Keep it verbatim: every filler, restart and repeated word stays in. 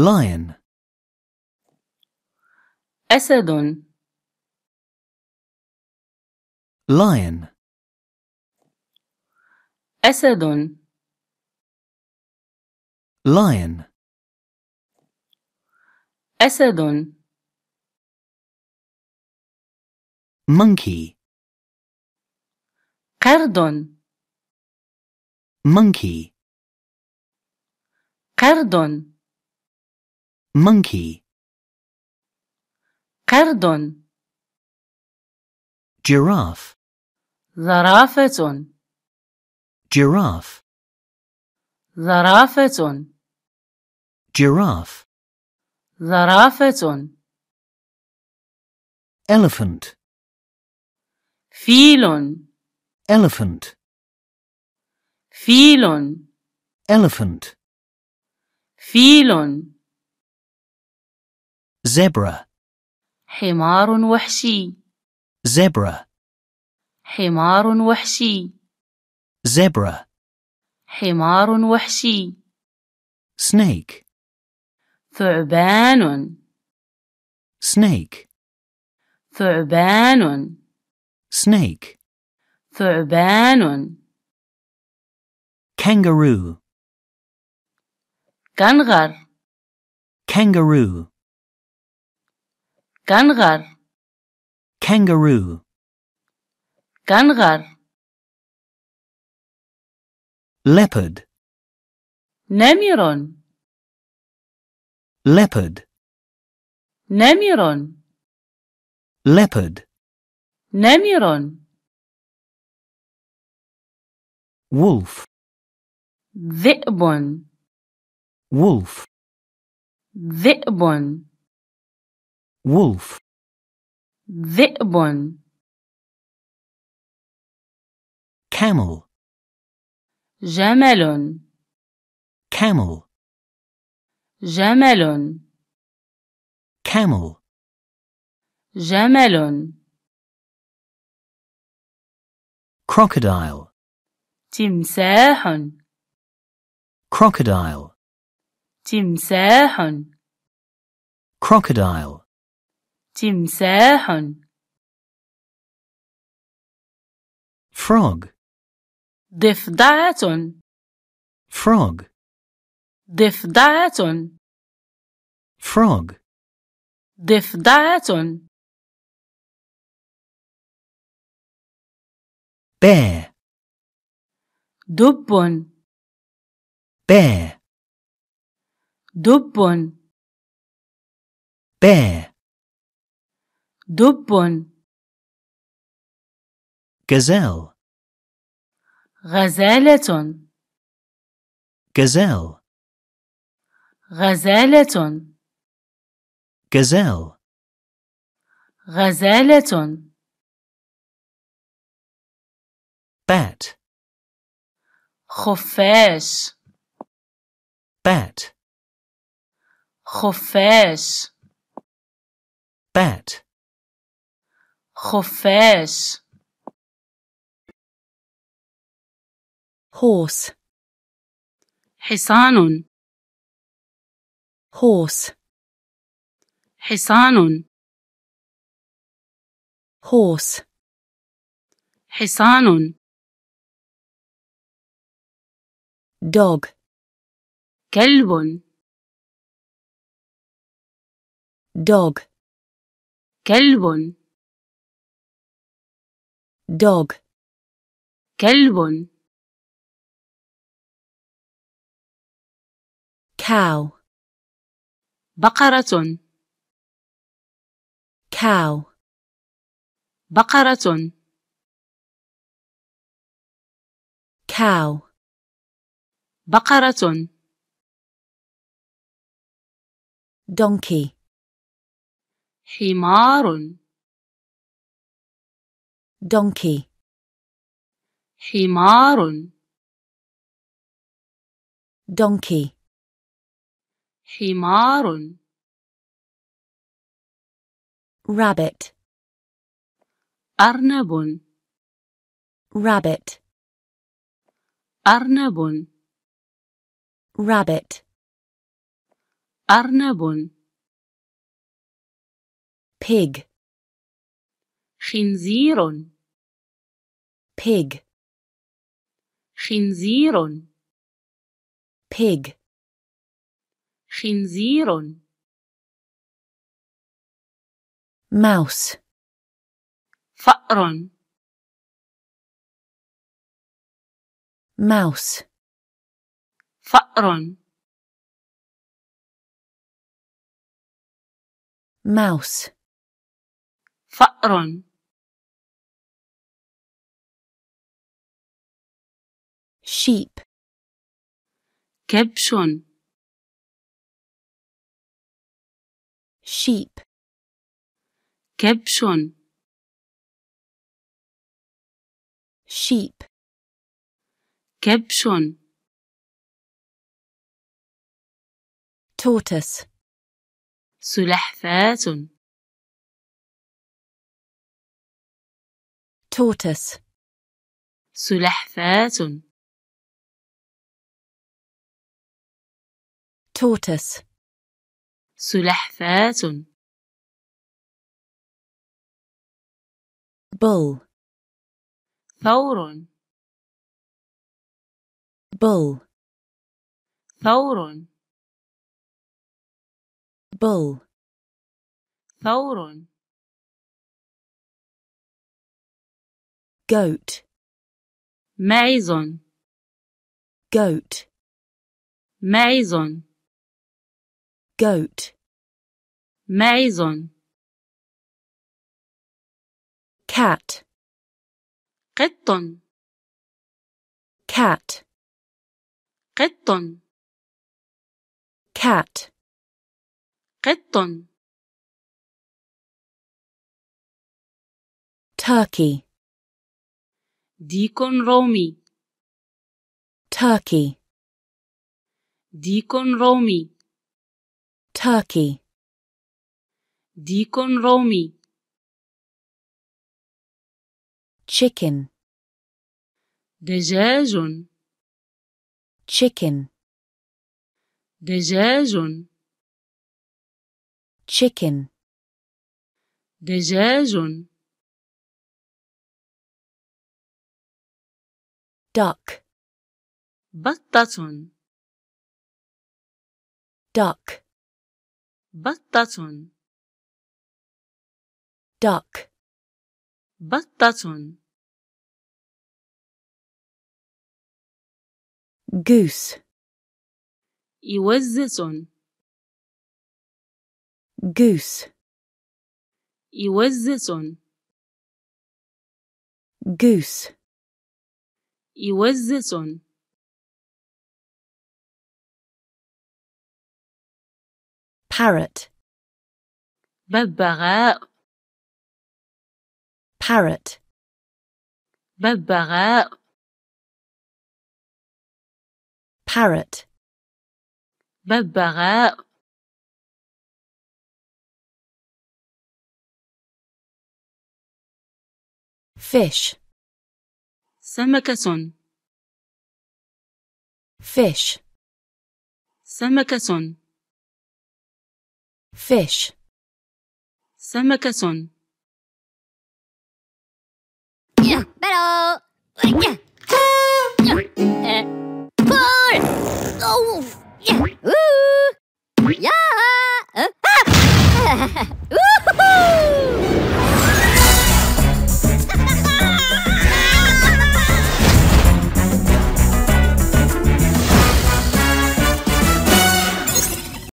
lion أسد lion أسد lion أسد monkey قرد monkey قرد monkey قرد giraffe زرافة giraffe زرافة giraffe زرافة elephant فيل elephant فيل elephant فيل zebra حمار وحشي zebra حمار وحشي zebra حمار وحشي snake ثعبان snake ثعبان snake ثعبان kangaroo كنغر kangaroo كنغر kangaroo كنغر leopard نمر leopard نمر leopard نمر wolf ذئب wolf ذئب wolf ذئب camel جمل camel جمل camel جمل crocodile تمساح crocodile تمساح crocodile تمساح frog ضفدعة frog ضفدعة frog ضفدعة bear دب bear دب bear دب gazelle غزالة gazelle غزالة gazelle غزالة bat خفاش bat خفاش bat خفاش horse حصان horse حصان horse حصان dog كلب dog كلب dog كلب cow بقرة cow بقرة cow بقرة donkey حمار donkey حمار donkey حمار rabbit أرنب rabbit أرنب rabbit أرنب. pig, خنزير. pig, خنزير. pig, خنزير. mouse, فأر. mouse, فأر. mouse, فأر. sheep, كبش. sheep, كبش. sheep, كبش. tortoise, سلحفاة. tortoise, سلحفاة. tortoise, سلحفاة. bull, ثور. bull, ثور. bull, ثور. goat, معز. goat, معز. goat, معز. cat, قط. cat, قط. cat, قط. turkey, ديك رومي. turkey, ديك رومي. turkey, ديك رومي. chicken, دجاج. chicken, دجاج. chicken, دجاج. duck, بطة. duck, بطة. duck, بطة. goose, يوزة. goose, يوزة. goose, يوزة. parrot, ببغاء. parrot, ببغاء. parrot, ببغاء. fish, سمكة. fish, سمكة. fish, سمكة. Bello! Pull! Oh!